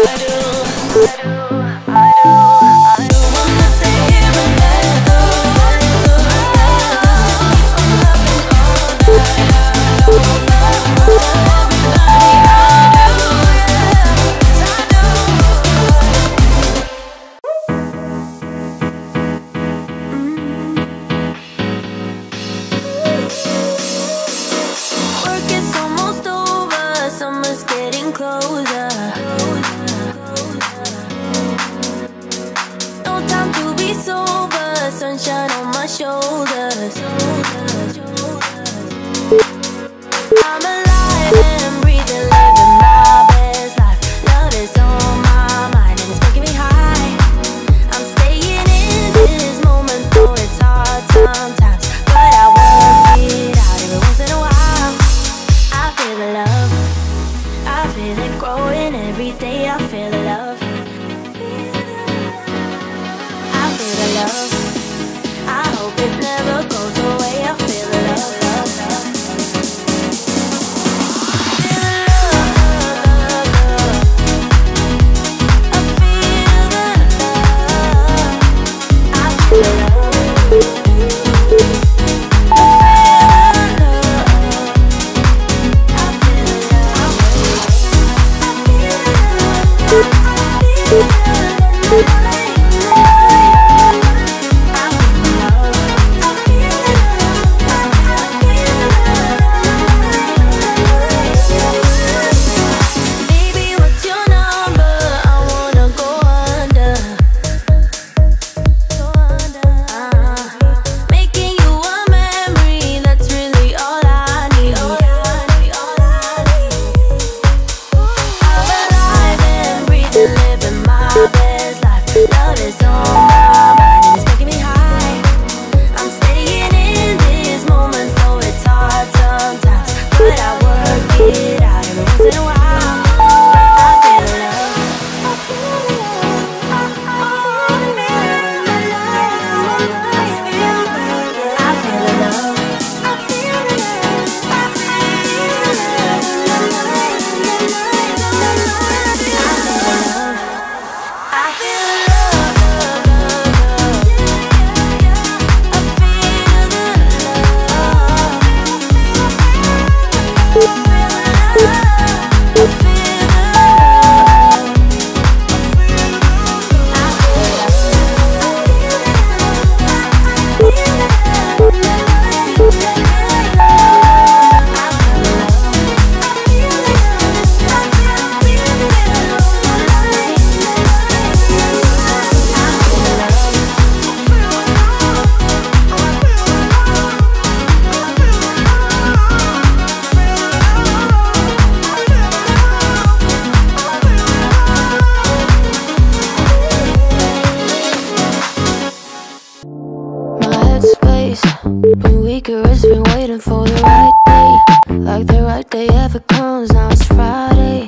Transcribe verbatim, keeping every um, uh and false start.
Sunshine on my shoulders. I'm alive and breathing, living my best life. Love is on my mind and it's making me high. I'm staying in this moment, though it's hard sometimes, but I work it out every once in a while. I feel the love, I feel it growing every day. I feel the love, I feel the love. I hope it never goes away. I feel the love, love, love. Feel the love, love. I feel the love. I feel the love. I feel the love. I feel the love. I feel the love. I feel the love. Been weaker, it's been waiting for the right day. Like the right day ever comes, now it's Friday.